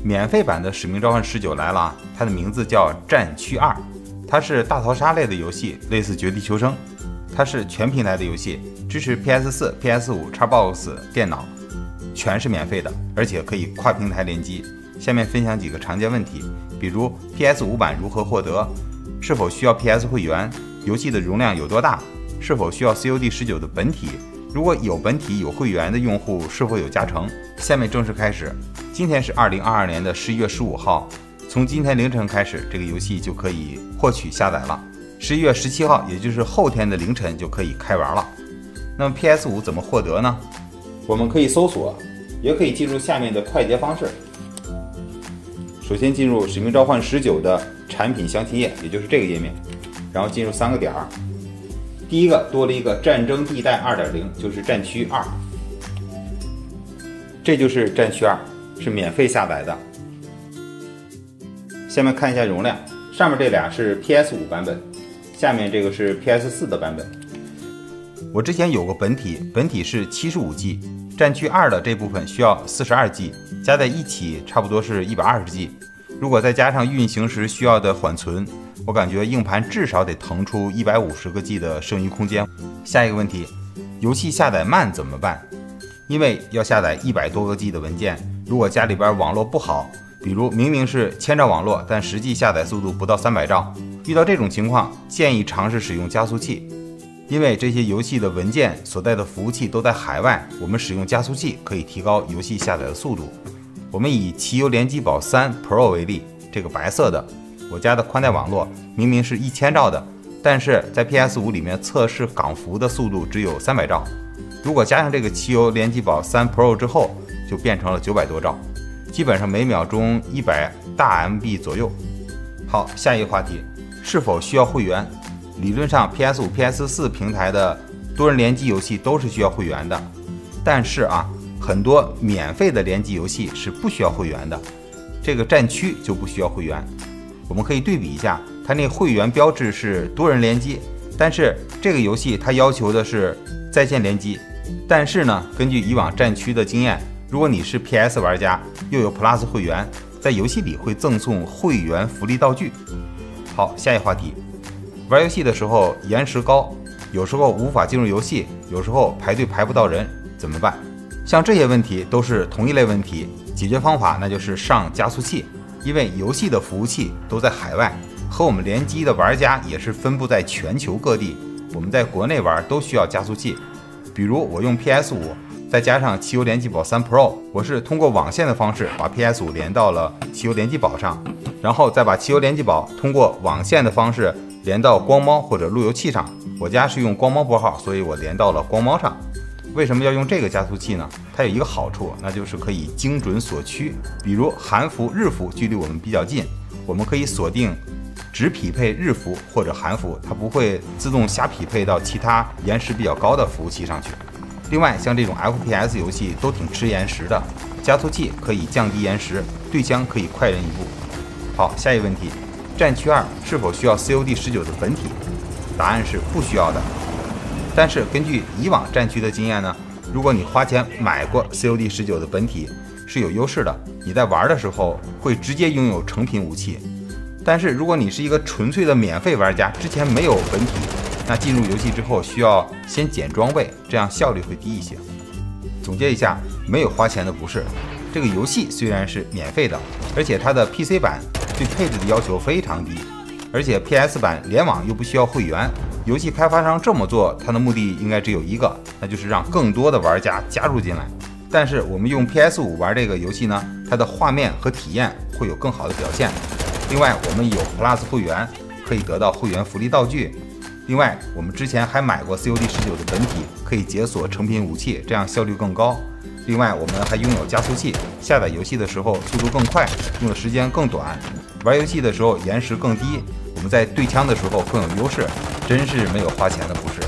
免费版的《使命召唤19》来了，它的名字叫《战区2》，它是大逃杀类的游戏，类似《绝地求生》，它是全平台的游戏，支持 PS4、PS5、Xbox 电脑，全是免费的，而且可以跨平台联机。下面分享几个常见问题，比如 PS5 版如何获得，是否需要 PS 会员，游戏的容量有多大，是否需要 COD19 的本体，如果有本体有会员的用户是否有加成。下面正式开始。今天是2022年的11月15号，从今天凌晨开始，这个游戏就可以获取下载了。11月17号，也就是后天的凌晨就可以开玩了。那么 PS5 怎么获得呢？我们可以搜索，也可以进入下面的快捷方式。首先进入《使命召唤19》的产品详情页，也就是这个页面，然后进入3个点儿。第一个多了一个战争地带 2.0， 就是战区2，这就是战区2，是免费下载的。下面看一下容量，上面这俩是 PS5 版本，下面这个是 PS4 的版本。我之前有个本体是 75G， 战区2的这部分需要 42G， 加在一起差不多是 120G。 如果再加上运行时需要的缓存，我感觉硬盘至少得腾出150个 G 的剩余空间。下一个问题，游戏下载慢怎么办？因为要下载100多个 G 的文件，如果家里边网络不好，比如明明是1000兆网络，但实际下载速度不到300兆，遇到这种情况，建议尝试使用加速器。因为这些游戏的文件所在的服务器都在海外，我们使用加速器可以提高游戏下载的速度。我们以奇游联机宝3 Pro 为例，这个白色的，我家的宽带网络明明是1000兆的，但是在 PS5 里面测试港服的速度只有300兆。如果加上这个奇游联机宝3 Pro 之后，就变成了900多兆，基本上每秒钟100大 MB 左右。好，下一个话题，是否需要会员？理论上 PS5、PS4 平台的多人联机游戏都是需要会员的，但是很多免费的联机游戏是不需要会员的，这个战区就不需要会员。我们可以对比一下，它那会员标志是多人联机，但是这个游戏它要求的是在线联机。但是呢，根据以往战区的经验，如果你是 PS 玩家又有 Plus 会员，在游戏里会赠送会员福利道具。好，下一话题，玩游戏的时候延时高，有时候无法进入游戏，有时候排队排不到人，怎么办？像这些问题都是同一类问题，解决方法那就是上加速器。因为游戏的服务器都在海外，和我们联机的玩家也是分布在全球各地，我们在国内玩都需要加速器。比如我用 PS5， 再加上奇游联机宝3 Pro， 我是通过网线的方式把 PS5 连到了奇游联机宝上，然后再把奇游联机宝通过网线的方式连到光猫或者路由器上。我家是用光猫拨号，所以我连到了光猫上。为什么要用这个加速器呢？它有一个好处，那就是可以精准锁区。比如韩服、日服距离我们比较近，我们可以锁定只匹配日服或者韩服，它不会自动瞎匹配到其他延时比较高的服务器上去。另外，像这种 FPS 游戏都挺吃延时的，加速器可以降低延时，对枪可以快人一步。好，下一个问题，战区2是否需要 COD19 的本体？答案是不需要的。但是根据以往战区的经验呢，如果你花钱买过 COD19 的本体是有优势的，你在玩的时候会直接拥有成品武器。但是如果你是一个纯粹的免费玩家，之前没有本体，那进入游戏之后需要先捡装备，这样效率会低一些。总结一下，没有花钱的不是。这个游戏虽然是免费的，而且它的 PC 版对配置的要求非常低，而且 PS 版联网又不需要会员。游戏开发商这么做，它的目的应该只有一个，那就是让更多的玩家加入进来。但是我们用 PS5 玩这个游戏呢，它的画面和体验会有更好的表现。另外，我们有 Plus 会员，可以得到会员福利道具。另外，我们之前还买过 COD19 的本体，可以解锁成品武器，这样效率更高。另外，我们还拥有加速器，下载游戏的时候速度更快，用的时间更短，玩游戏的时候延时更低，我们在对枪的时候更有优势，真是没有花钱的不是。